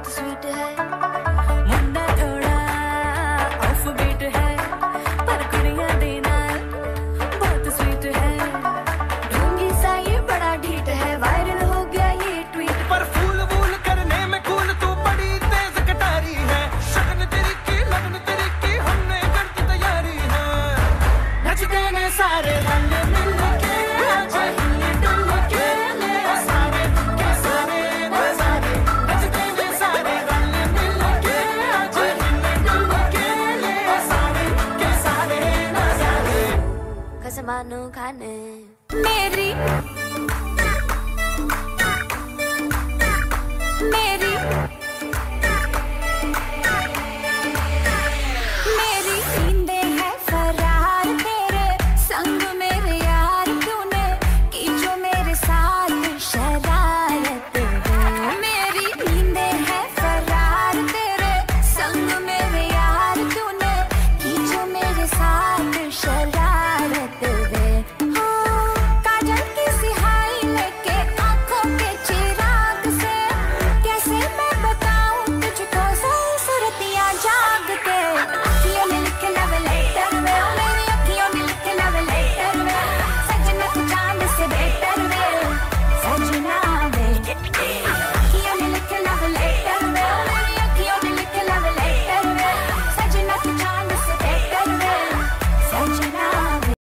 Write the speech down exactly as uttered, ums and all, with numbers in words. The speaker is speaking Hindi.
बहुत स्वीट है, मुंडा थोड़ा ऑफ बीट है, पर कुड़ियां देना बहुत स्वीट है। ढोंगी सा ये बड़ा ढीठ है, वायरल हो गया ये ट्वीट, पर फूल वूल करने में कूल तू बड़ी तेज कटारी है। शगन तेरी की लगन तेरी की हमने कर दी तैयारी है। नचते ने सारे रंग मिल के आज हिल डुल के ले सारे के सारे नजारे। नचते ने सारे रंग मिल के आज हिल डुल के ले सारे के सारे नजारे। कसमानो खाने मेरी मेरी